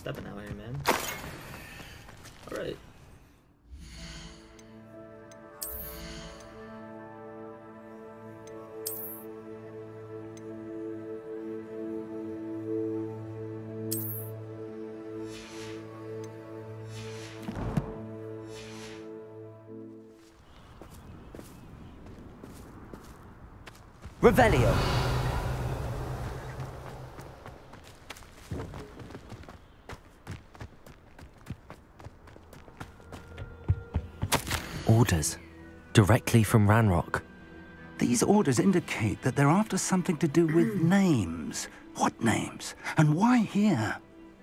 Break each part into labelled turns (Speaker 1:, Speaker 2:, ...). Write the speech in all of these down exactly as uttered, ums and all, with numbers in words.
Speaker 1: stepping out here, man. Alright.
Speaker 2: Revelio. Orders. Directly from Ranrock.
Speaker 3: These orders indicate that they're after something to do with names. What names? And why here?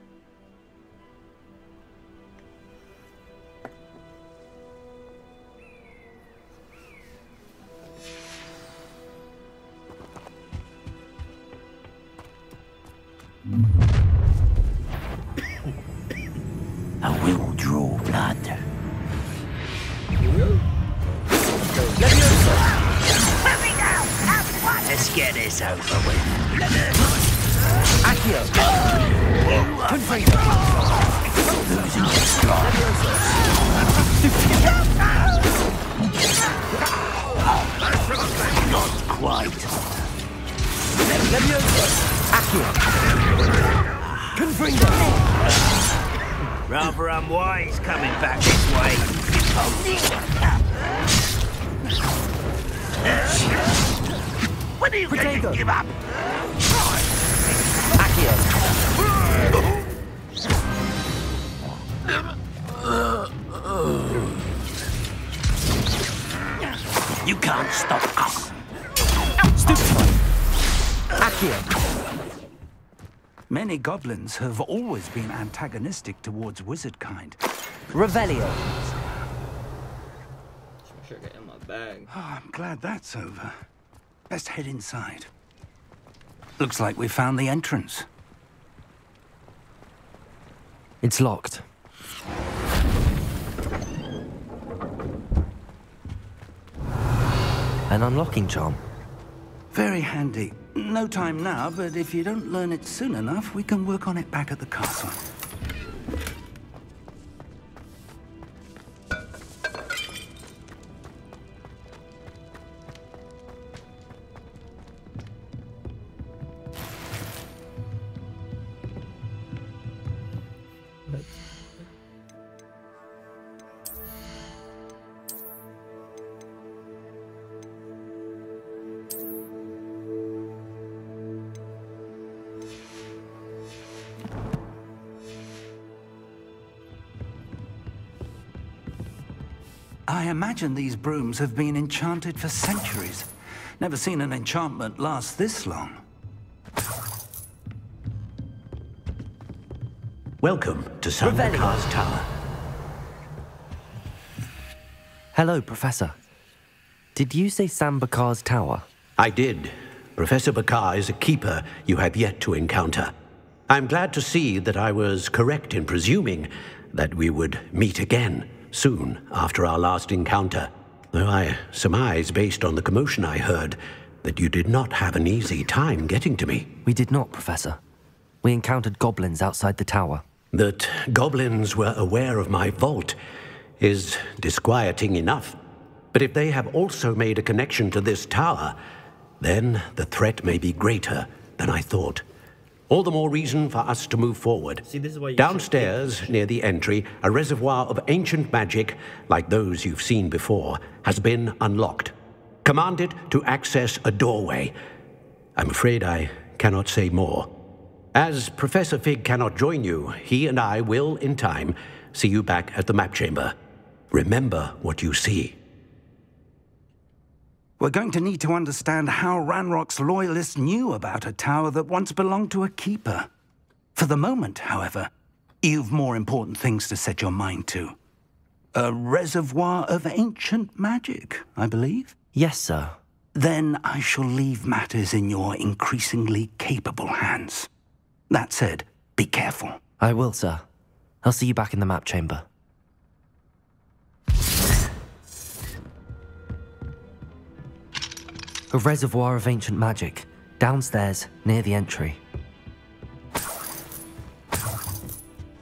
Speaker 3: I will draw blood. Let's get this over with. Accio! Confringo! Losing your stride. Not quite. Accio! Confringo!
Speaker 4: Rather unwise coming back this way.
Speaker 3: When are you going to give up?
Speaker 2: Accio!
Speaker 3: You can't stop us.
Speaker 2: Stupid! Accio!
Speaker 3: Many goblins have always been antagonistic towards wizard kind.
Speaker 2: Revelio.
Speaker 1: Just make sure I get in my bag.
Speaker 3: Oh, I'm glad that's over. Best head inside. Looks like we found the entrance.
Speaker 2: It's locked. An unlocking charm.
Speaker 3: Very handy. No time now, but if you don't learn it soon enough, we can work on it back at the castle. I imagine these brooms have been enchanted for centuries. Never seen an enchantment last this long.
Speaker 4: Welcome to Sandakar's Tower.
Speaker 2: Hello, Professor. Did you say Sambakar's Tower?
Speaker 4: I did. Professor Bakar is a keeper you have yet to encounter. I'm glad to see that I was correct in presuming that we would meet again soon after our last encounter, though I surmise, based on the commotion I heard, that you did not have an easy time getting to me.
Speaker 2: We did not, Professor. We encountered goblins outside the tower.
Speaker 4: That goblins were aware of my vault is disquieting enough. But if they have also made a connection to this tower, then the threat may be greater than I thought. All the more reason for us to move forward.
Speaker 1: See, this is why you
Speaker 4: Downstairs, near the entry, a reservoir of ancient magic, like those you've seen before, has been unlocked. Command it to access a doorway. I'm afraid I cannot say more. As Professor Fig cannot join you, he and I will, in time, see you back at the map chamber. Remember what you see.
Speaker 3: We're going to need to understand how Ranrock's loyalists knew about a tower that once belonged to a keeper. For the moment, however, you've more important things to set your mind to. A reservoir of ancient magic, I believe?
Speaker 2: Yes, sir.
Speaker 3: Then I shall leave matters in your increasingly capable hands. That said, be careful.
Speaker 2: I will, sir. I'll see you back in the map chamber. A reservoir of ancient magic, downstairs, near the entry.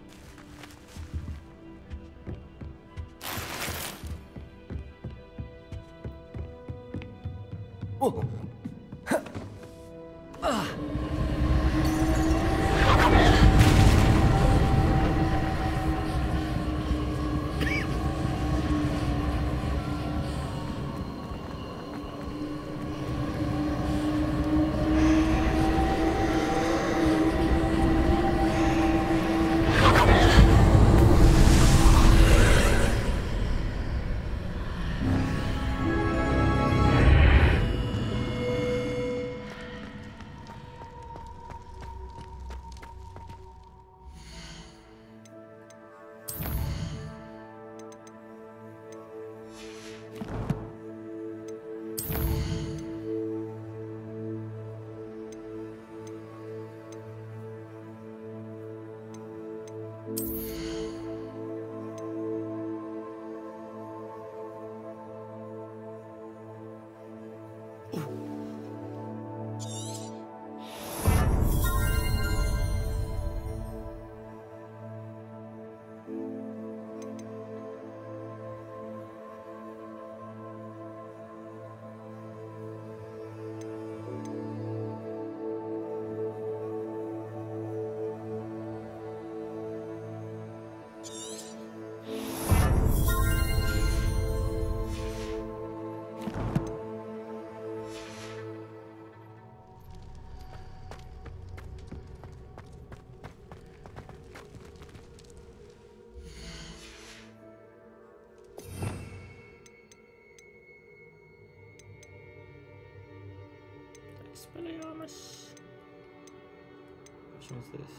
Speaker 1: Expelliarmus. Which one's this?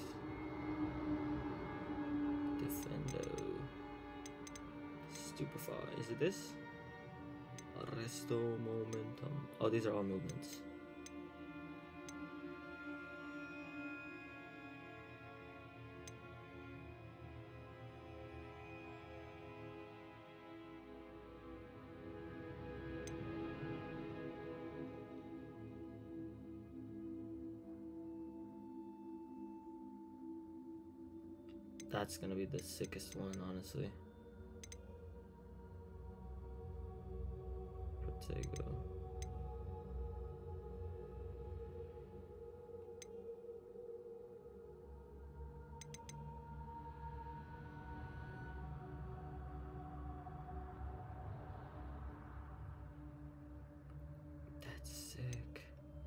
Speaker 1: Defendo. Stupefy. Is it this? Arresto momentum. Oh, these are all movements. That's gonna be the sickest one, honestly. Protego. That's sick.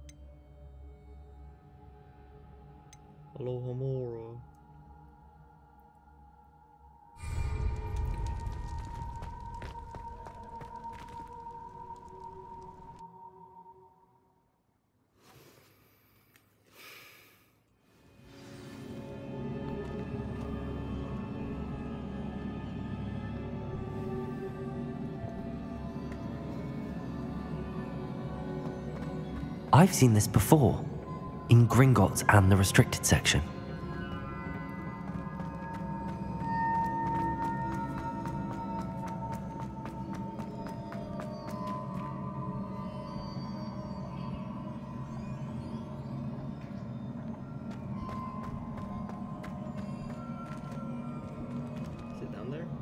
Speaker 1: Aloha Moro.
Speaker 2: I've seen this before, in Gringotts and the restricted section.
Speaker 1: Is it down there?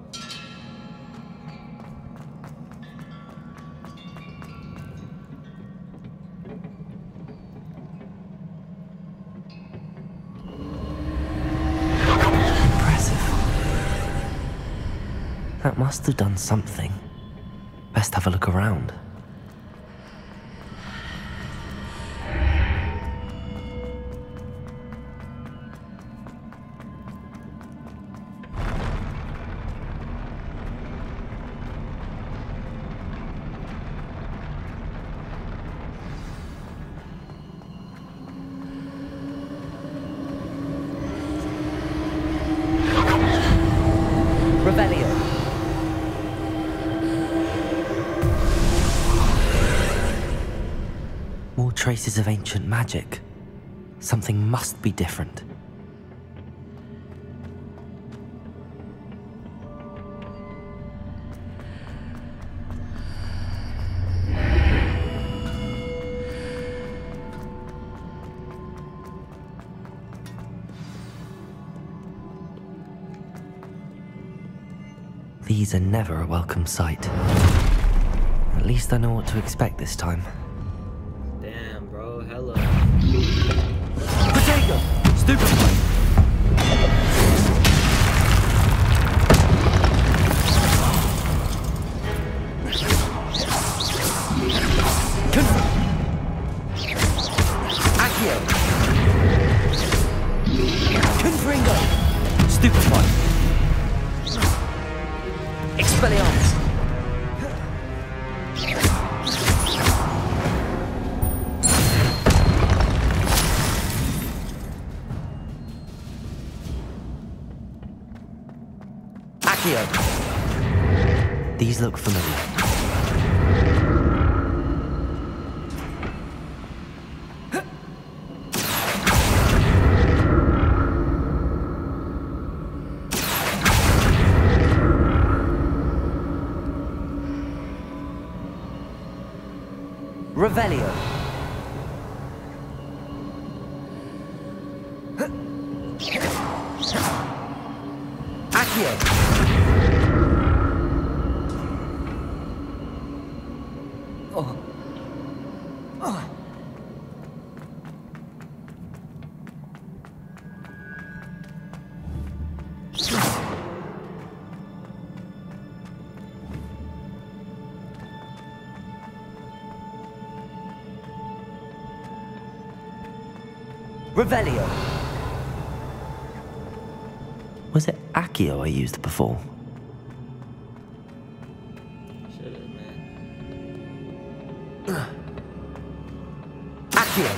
Speaker 2: That must have done something. Best have a look around. Revelio. More traces of ancient magic. Something must be different. These are never a welcome sight. At least I know what to expect this time. Stupefy. Stupefy. Expelliarmus. Accio. These look familiar. Revelio. Accio. Oh. Oh. Revelio. Was it Accio I used before?
Speaker 1: Shit, man.
Speaker 2: Accio.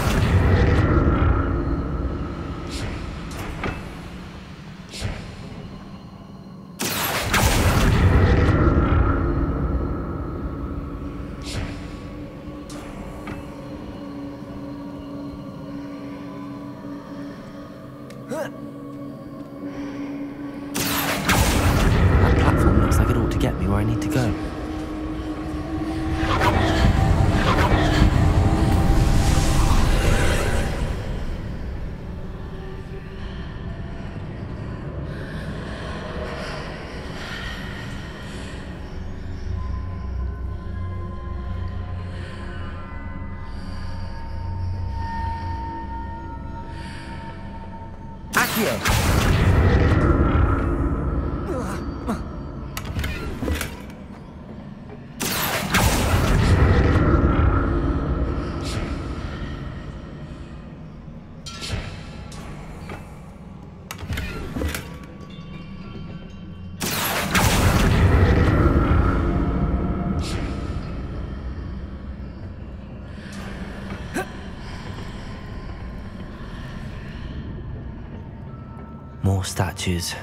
Speaker 2: That platform looks like it ought to get me where I need to go. Accio. More statues.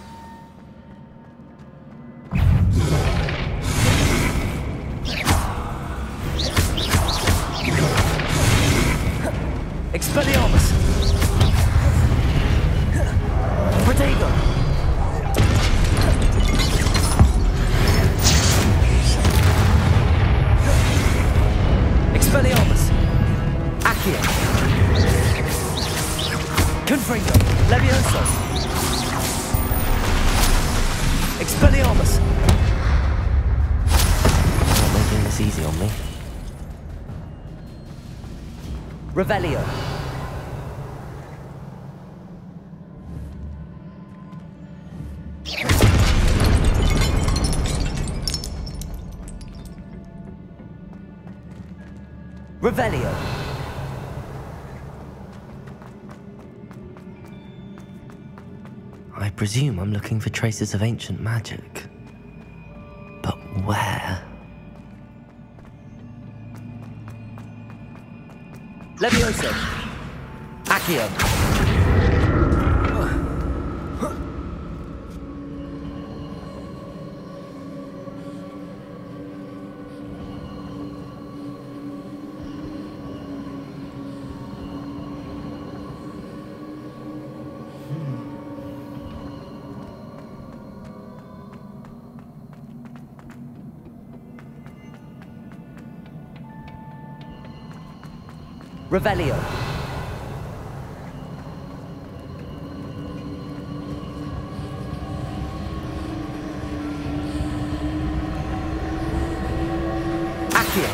Speaker 2: Expelliarmus! Protego! Expelliarmus! Accio! Confringo! Leviosos! Expelliarmus! Not making this easy on me. Revelio. Revelio. I presume I'm looking for traces of ancient magic. But where? Levioso! Accio! Revelio. Accio.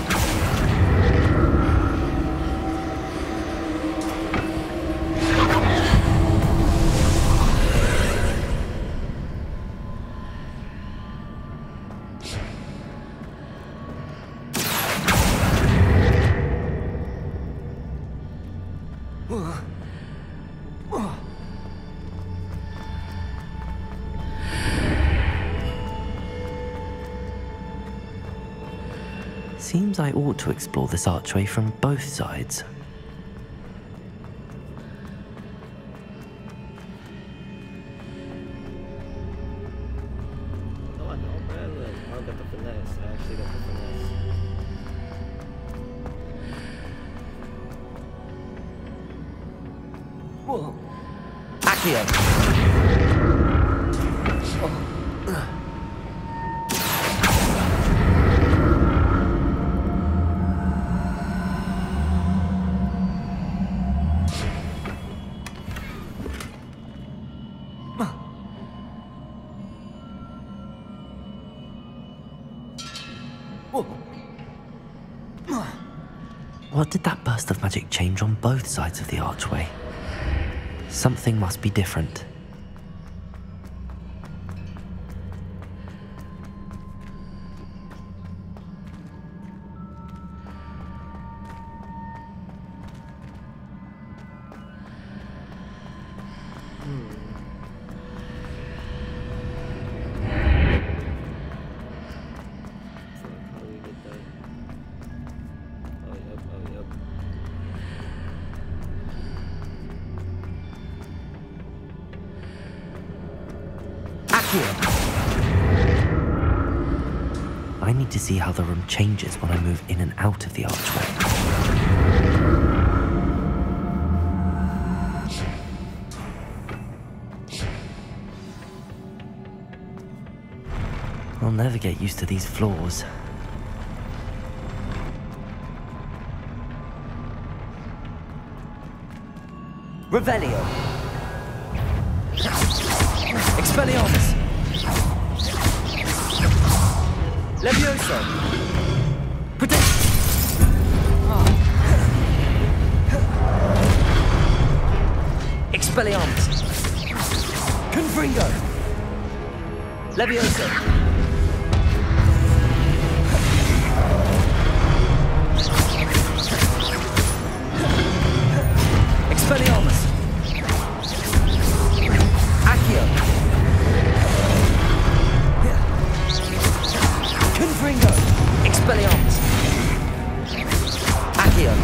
Speaker 2: Seems I ought to explore this archway from both sides.
Speaker 1: No, I don't, man. Look, I don't got the finesse. I actually got the finesse.
Speaker 2: Whoa. Accio! What did that burst of magic change on both sides of the archway? Something must be different. I need to see how the room changes when I move in and out of the archway. I'll never get used to these floors. Revelio! Expelliarmus! Levioso! Protect! Oh. Expelliarmus! Confringo! Levioso! Expelliarmus! Accio! Confringo! Expelliarmus! Accio!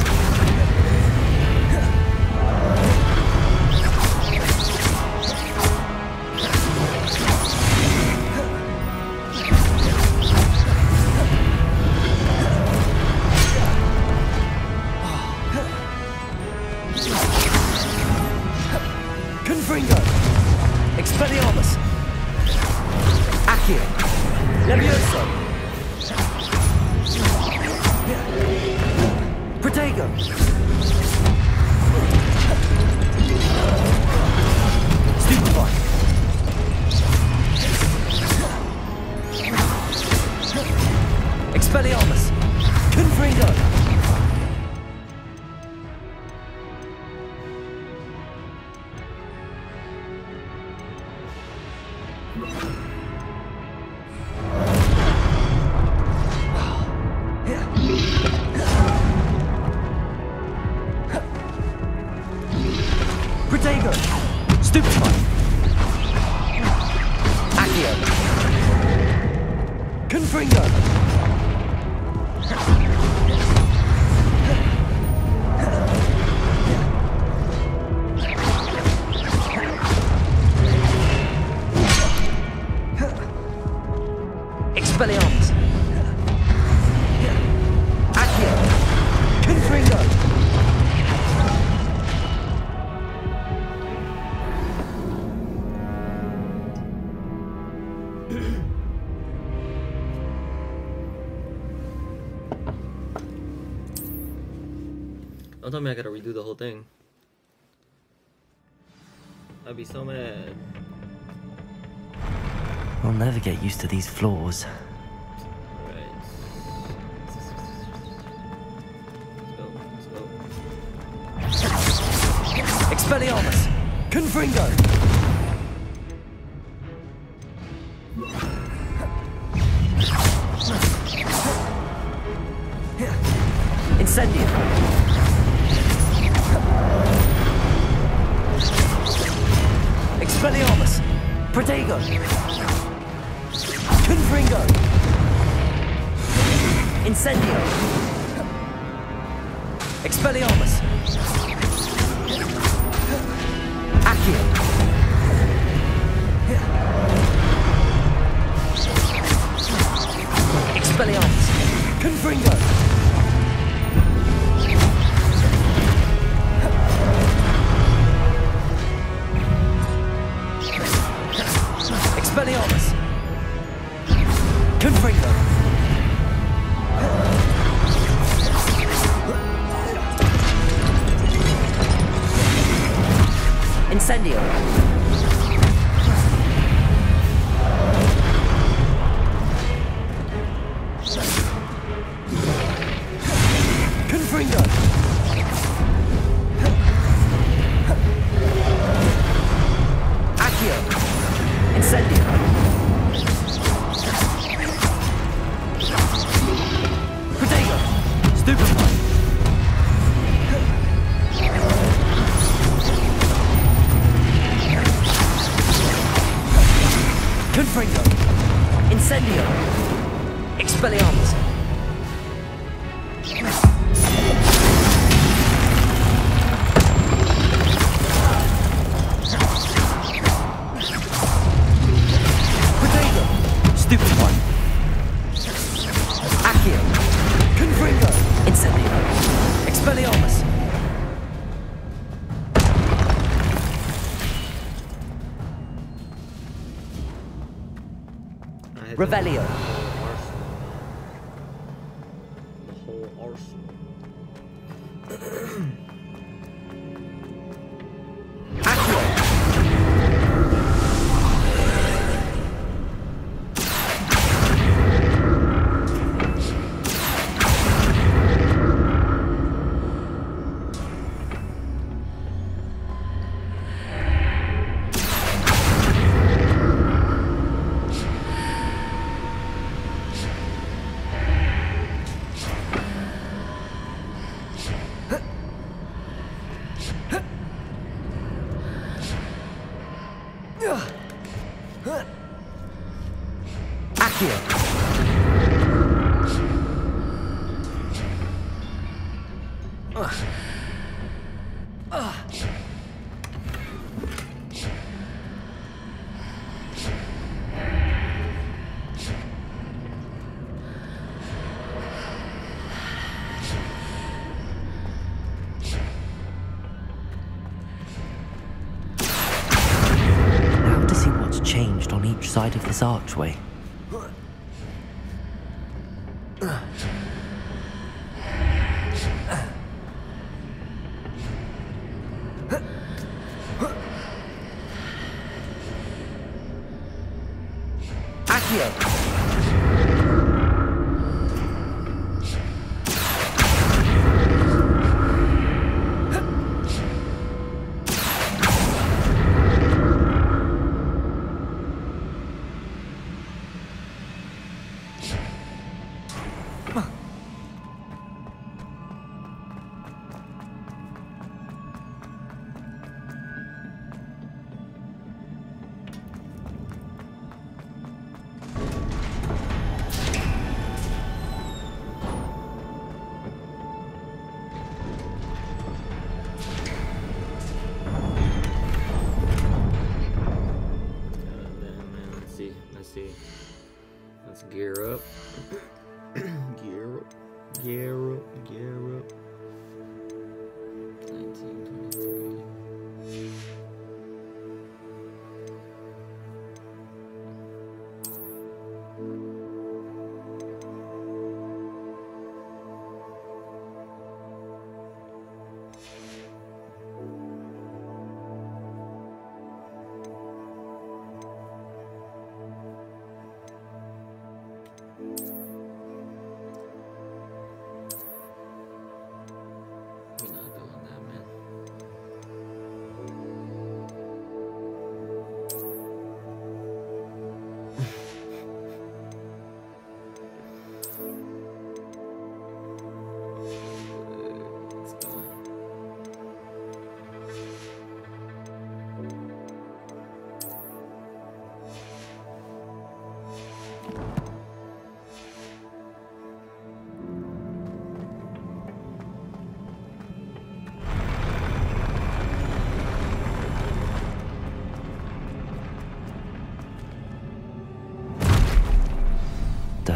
Speaker 2: Confringo! Expelliarmus! Accio! Levioso! Protego! Stupefy! Expelliarmus! Confringo! Protego! Stupefy! Accio! Confringo! Expelliarmus! Accio! Confringo!
Speaker 1: Don't tell me I gotta redo the whole thing. I'd be so mad.
Speaker 2: I'll never get used to these floors.
Speaker 1: Alright. Let's go, let's go.
Speaker 2: Expelliarmus! Confringo! Incendio! Expelliarmus! Protego! Confringo! Incendio! Expelliarmus! Accio! Expelliarmus! Confringo! Expelliarmus! Confringo! Incendio! Confringo! Accio! Incendio! Protego! Stupefy! Confringo! Incendio! Expelliarmus! Protego! Stupefy! Accio! Confringo! Incendio! Expelliarmus! Revelio!
Speaker 1: The whole arsenal.
Speaker 2: Accio! Accio! Ugh. Ugh. Now to see what's changed on each side of this archway. Accio!
Speaker 1: Let's gear up. gear up. Gear up. Gear up. nineteen twenty-three. We're not doing that, man.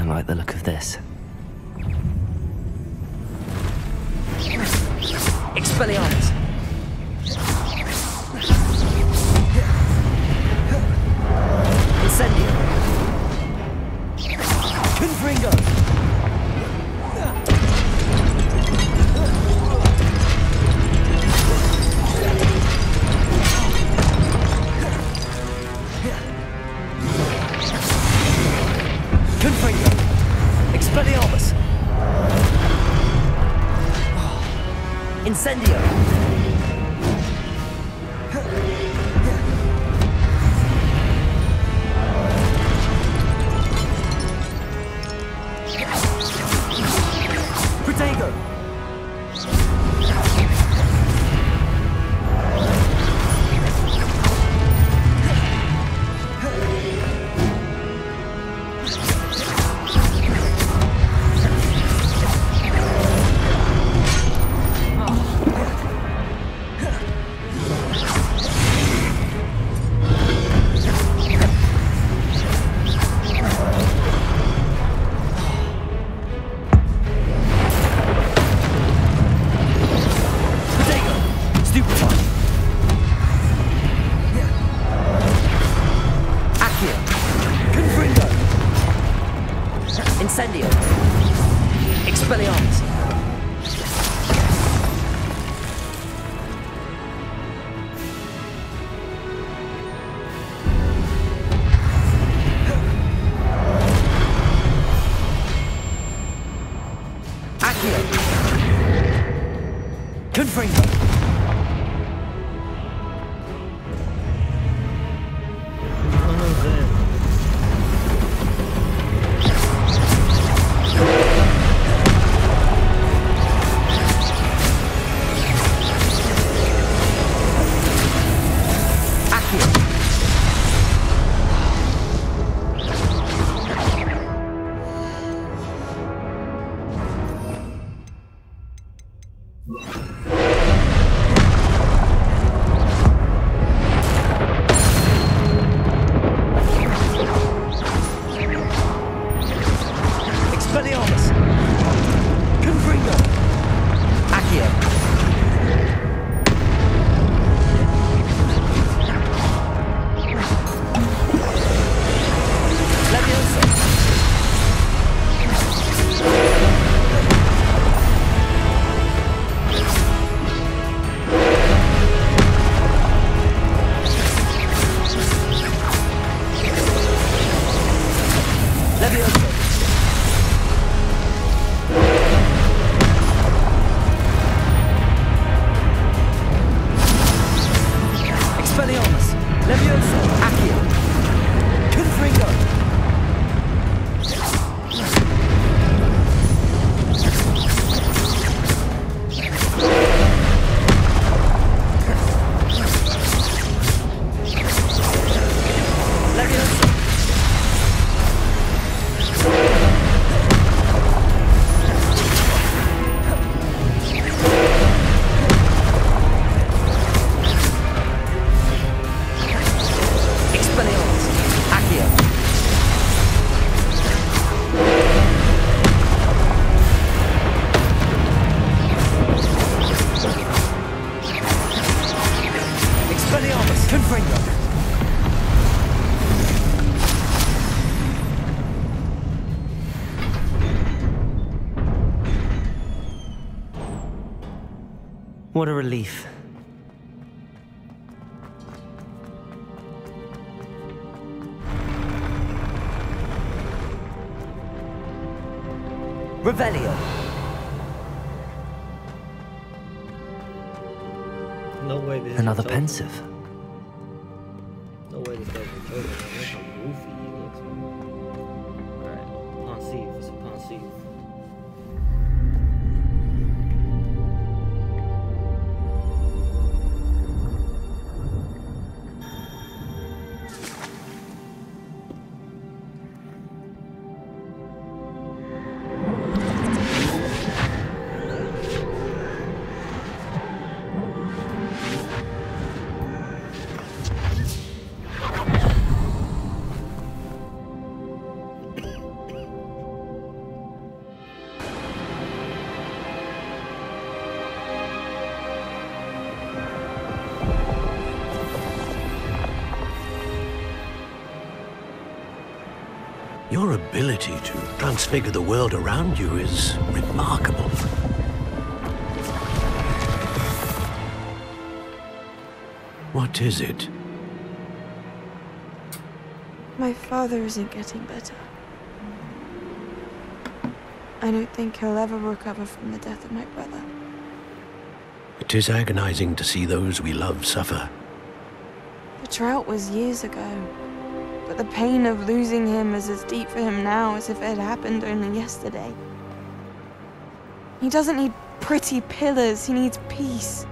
Speaker 2: don't like the look of this. Expelliarmus! Incendio! Confringo! Confringo! Expelliarmus! Incendio! Protego! Incendio! Expelliarmus! Accio! Confringo! Expelliarmus! Confringo! Accio! Leviosa! Leviosa! Expelliarmus! Leviosa! Accio! Confringo! Leviosa! Expelliarmus! Accio! Expelliarmus! Confringo! What a relief. Revelio.
Speaker 1: No way this
Speaker 2: Another
Speaker 1: is
Speaker 2: pensive.
Speaker 1: No way this guy's a joker, man. Look how goofy he looks, man. Alright, Pensive, it's a Pensive.
Speaker 4: Your ability to transfigure the world around you is remarkable. What is it?
Speaker 5: My father isn't getting better. I don't think he'll ever recover from the death of my brother.
Speaker 4: It is agonizing to see those we love suffer.
Speaker 5: The drought was years ago, but the pain of losing him is as deep for him now as if it had happened only yesterday. He doesn't need pretty pillars, he needs peace.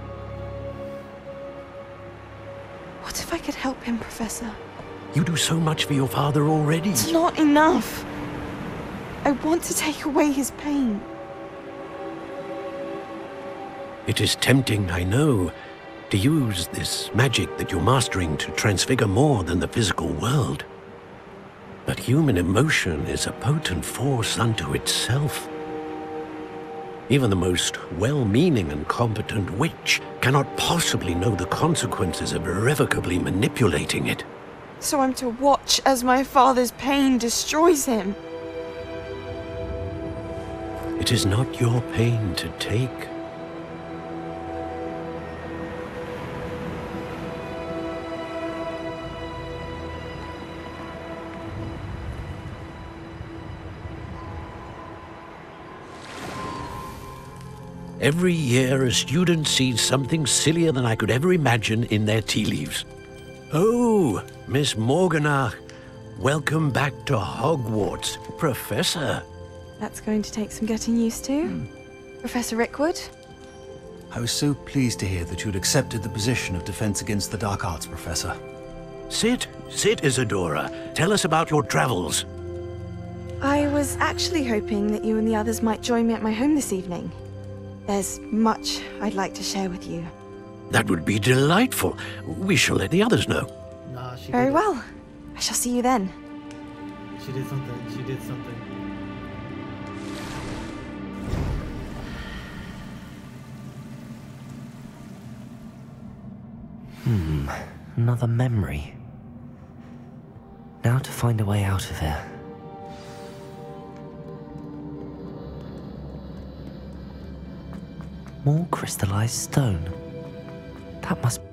Speaker 5: What if I could help him, Professor?
Speaker 4: You do so much for your father already.
Speaker 5: It's not enough. I want to take away his pain.
Speaker 4: It is tempting, I know, to use this magic that you're mastering to transfigure more than the physical world. But human emotion is a potent force unto itself. Even the most well-meaning and competent witch cannot possibly know the consequences of irrevocably manipulating it.
Speaker 5: So I'm to watch as my father's pain destroys him.
Speaker 4: It is not your pain to take. Every year, a student sees something sillier than I could ever imagine in their tea leaves. Oh, Miss Morganach, welcome back to Hogwarts, Professor.
Speaker 5: That's going to take some getting used to. Mm. Professor Rickwood?
Speaker 6: I was so pleased to hear that you'd accepted the position of Defense Against the Dark Arts, Professor.
Speaker 4: Sit, sit, Isadora. Tell us about your travels.
Speaker 5: I was actually hoping that you and the others might join me at my home this evening. There's much I'd like to share with you.
Speaker 4: That would be delightful. We shall let the others know.
Speaker 1: Nah, she
Speaker 5: Very
Speaker 1: did
Speaker 5: well. I shall see you then.
Speaker 1: She did something. She did something.
Speaker 2: Hmm, another memory. Now to find a way out of here. More crystallized stone. That must